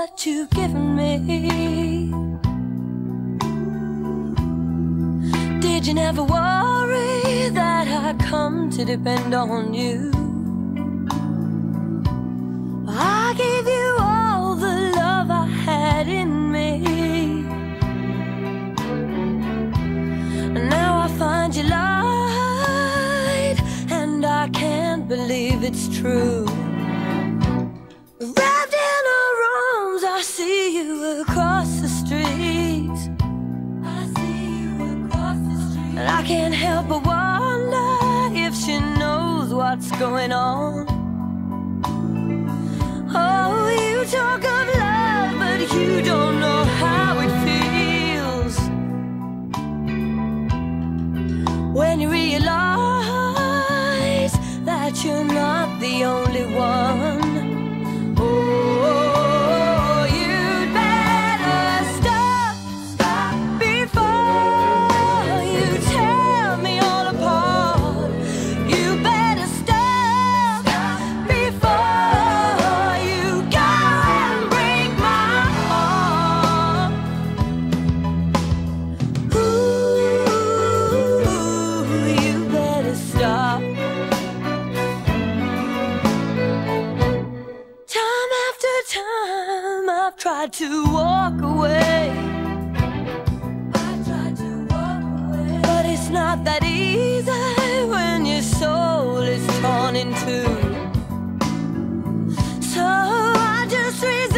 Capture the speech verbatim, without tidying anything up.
that you've given me. Did you never worry that I'd come to depend on you? I gave you all the love I had in me, and now I find you lied, and I can't believe it's true. Wrapped in her arms, I see you across the street. I see you across the street, and I can't help but wonder if she knows what's going on. Oh, you talk of love, but you don't know how it feels when you realize that you're not the only one. Oh, you'd better stop, stop before you tear me all apart. You better stop, stop before you go and break my heart. Ooh, you better stop. Time after time I've tried to walk away. I've tried to walk away, but it's not that easy when your soul is torn in two. So I just resign.